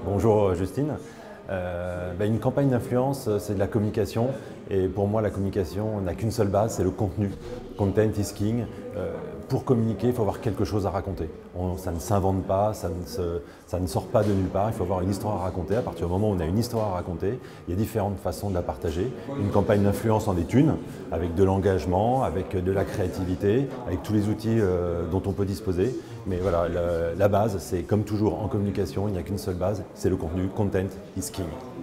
Bonjour Justine. Une campagne d'influence, c'est de la communication et pour moi la communication n'a qu'une seule base, c'est le contenu. Content is king. Pour communiquer, il faut avoir quelque chose à raconter. Ça ne s'invente pas, ça ne sort pas de nulle part, il faut avoir une histoire à raconter. À partir du moment où on a une histoire à raconter, il y a différentes façons de la partager. Une campagne d'influence en est une, avec de l'engagement, avec de la créativité, avec tous les outils dont on peut disposer. Mais voilà, la base, c'est comme toujours en communication, il n'y a qu'une seule base, c'est le contenu. Content is king.